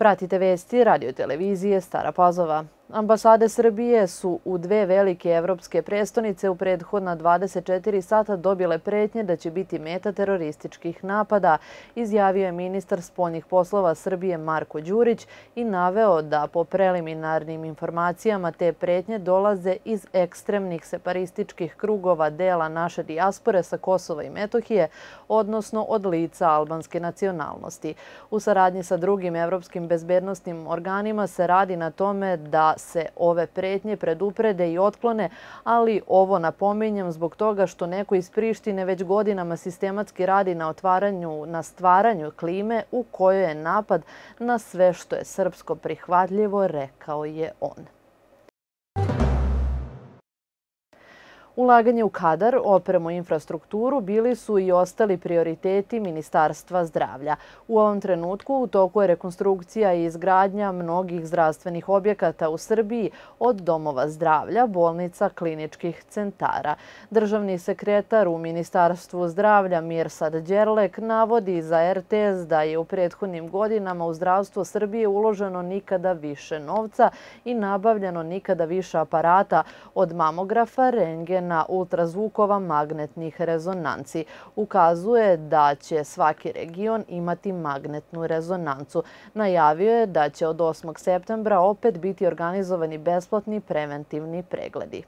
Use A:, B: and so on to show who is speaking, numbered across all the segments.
A: Pratite vesti radio-televizije Stara Pazova. Ambasade Srbije su u dve velike evropske prestonice u prethodna 24 sata dobile pretnje da će biti meta terorističkih napada, izjavio je ministar spoljnih poslova Srbije Marko Đurić i naveo da po preliminarnim informacijama te pretnje dolaze iz ekstremnih separističkih krugova dela naše dijaspore sa Kosova i Metohije, odnosno od lica albanske nacionalnosti. U saradnji sa drugim evropskim bezbednosnim organima se radi na tome da se ove pretnje preduprede i otklone, ali ovo napominjem zbog toga što neko iz Prištine već godinama sistematski radi na stvaranju klime u kojoj je napad na sve što je srpsko prihvatljivo, rekao je on. Ulaganje u kadar, opremu i infrastrukturu bili su i ostali prioriteti Ministarstva zdravlja. U ovom trenutku u toku je rekonstrukcija i izgradnja mnogih zdravstvenih objekata u Srbiji, od domova zdravlja, bolnica, kliničkih centara. Državni sekretar u Ministarstvu zdravlja Mirsad Đerlek navodi za RTS da je u prethodnim godinama u zdravstvo Srbije uloženo nikada više novca i nabavljeno nikada više aparata, od mamografa, rentgena, ultrazvukova, magnetnih rezonanci. Ukazuje da će svaki region imati magnetnu rezonancu. Najavio je da će od 8. septembra opet biti organizovani besplatni preventivni pregledi.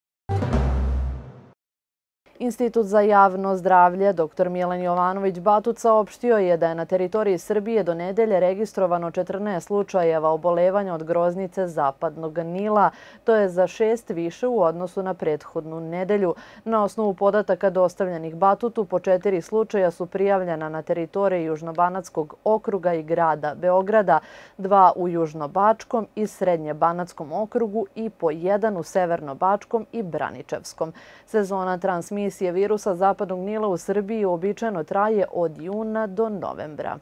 A: Institut za javno zdravlje dr. Milan Jovanović Batut saopštio je da je na teritoriji Srbije do nedelje registrovano 14 slučajeva obolevanja od groznice zapadnog Nila. To je za 6 više u odnosu na prethodnu nedelju. Na osnovu podataka dostavljenih Batutu, po 4 slučaja su prijavljena na teritoriji Južnobanatskog okruga i grada Beograda, 2 u Južnobačkom i Srednjebanatskom okrugu i po 1 u Severnobačkom i Braničevskom. Sezona transmisije virusa zapadnog Nila u Srbiji uobičajeno traje od juna do novembra.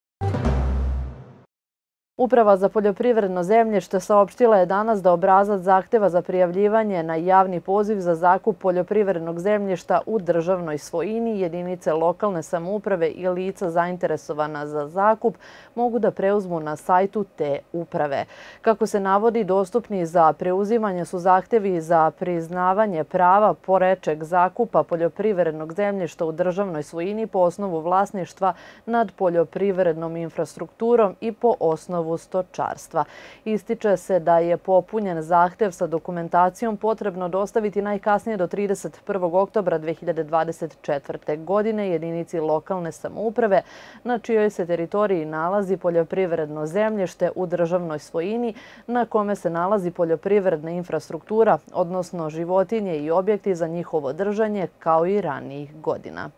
A: Uprava za poljoprivredno zemljište saopštila je danas da obrazac zahteva za prijavljivanje na javni poziv za zakup poljoprivrednog zemljišta u državnoj svojini jedinice lokalne samouprave i lica zainteresovana za zakup mogu da preuzmu na sajtu te uprave. Kako se navodi, dostupni za preuzimanje su zahtevi za priznavanje prava porečeg zakupa poljoprivrednog zemljišta u državnoj svojini po osnovu vlasništva nad poljoprivrednom infrastrukturom i po osnovu stočarstva. Ističe se da je popunjen zahtev sa dokumentacijom potrebno dostaviti najkasnije do 31. oktobra 2024. godine jedinici lokalne samouprave na čijoj se teritoriji nalazi poljoprivredno zemljište u državnoj svojini, na kome se nalazi poljoprivredna infrastruktura, odnosno životinje i objekti za njihovo držanje, kao i ranijih godina.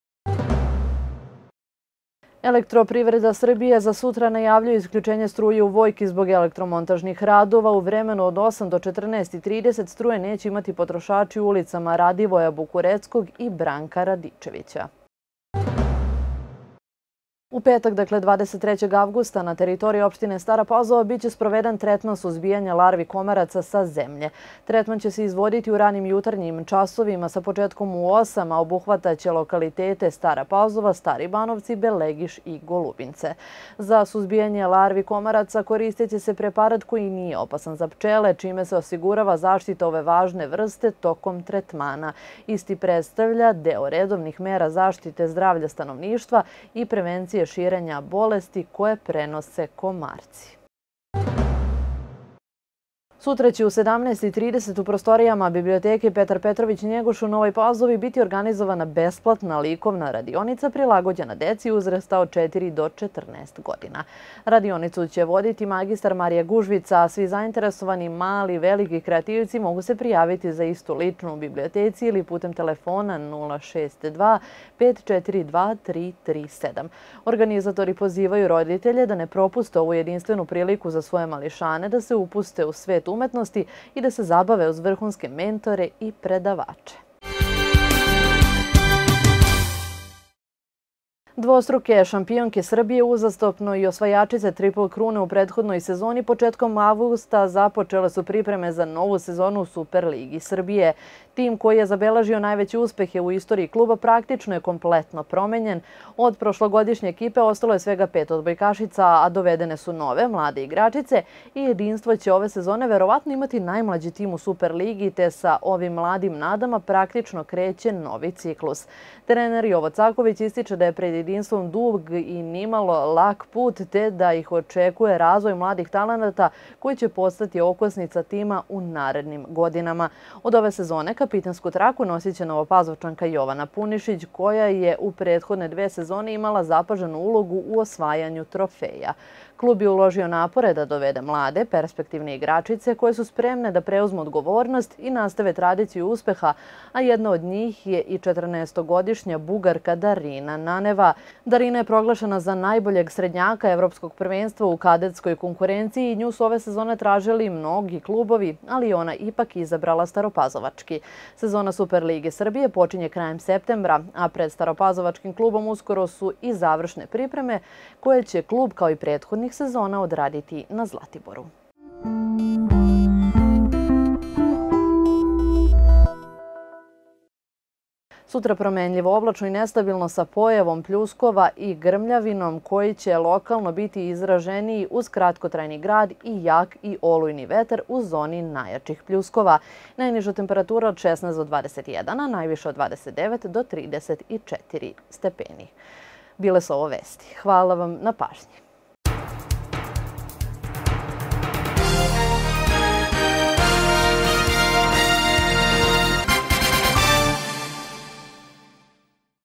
A: Elektroprivreda Srbije za sutra najavljuje isključenje struje u Vojki zbog elektromontažnih radova. U vremenu od 8 do 14:30 struje neće imati potrošači u ulicama Radivoja Bukureckog i Branka Radičevića. U petak, dakle 23. avgusta, na teritoriji opštine Stara Pazova biće sproveden tretman suzbijanja larvi komaraca sa zemlje. Tretman će se izvoditi u ranim jutarnjim časovima sa početkom u 8, a obuhvataće lokalitete Stara Pazova, Stari Banovci, Belegiš i Golubince. Za suzbijanje larvi komaraca koristit će se preparat koji nije opasan za pčele, čime se osigurava zaštita ove važne vrste tokom tretmana. Isti predstavlja deo redovnih mera zaštite zdravlja stanovništva i prevencije širenja bolesti koje prenose komarci. Sutra će u 17:30 u prostorijama biblioteke Petar Petrović Njegoš u Novoj Pazovi biti organizovana besplatna likovna radionica prilagođena deci uzrasta od 4 do 14 godina. Radionicu će voditi magistar Marija Gužvica, a svi zainteresovani mali i veliki kreativci mogu se prijaviti za istu ličnu u biblioteci ili putem telefona 062 542 337. Organizatori pozivaju roditelje da ne propuste ovu jedinstvenu priliku za svoje mališane da se upuste u svet umetnosti i da se zabave uz vrhunske mentore i predavače. Dvostruke šampionke Srbije uzastopno i osvajačice Triple Krune u prethodnoj sezoni početkom avgusta započele su pripreme za novu sezonu u Superligi Srbije. Tim koji je zabeležio najveće uspehe u istoriji kluba praktično je kompletno promenjen. Od prošlogodišnje ekipe ostalo je svega 5 odbojkašica, a dovedene su nove, mlade igračice i jedinstvo će ove sezone verovatno imati najmlađi tim u Superligi, te sa ovim mladim nadama praktično kreće novi ciklus. Trener Jovo Caković ističe da je pred jedinstvom dug i nimalo lak put, te da ih očekuje razvoj mladih talenata koji će postati okosnica tima u narednim godinama. Od ove sezone kapitansku traku nosit će Novopazovčanka Jovana Punišić, koja je u prethodne 2 sezone imala zapaženu ulogu u osvajanju trofeja. Klub je uložio napore da dovede mlade, perspektivne igračice koje su spremne da preuzmu odgovornost i nastave tradiciju uspeha, a jedna od njih je i 14-godišnja Bugarka Darina Naneva. Darina je proglašena za najboljeg srednjaka Evropskog prvenstva u kadetskoj konkurenciji i nju su ove sezone tražili mnogi klubovi, ali ona ipak izabrala staropazovački. Sezona Superlige Srbije počinje krajem septembra, a pred staropazovačkim klubom uskoro su i završne pripreme koje će klub kao i prethodnih sezona odraditi na Zlatiboru. Sutra promenljivo, oblačno i nestabilno sa pojavom pljuskova i grmljavinom koji će lokalno biti izraženiji uz kratkotrajni grad i jak i olujni vetar u zoni najjačih pljuskova. Najniža temperatura od 16 do 21, a najviša od 29 do 34 stepeni. Bile su ovo vesti. Hvala vam na pažnji.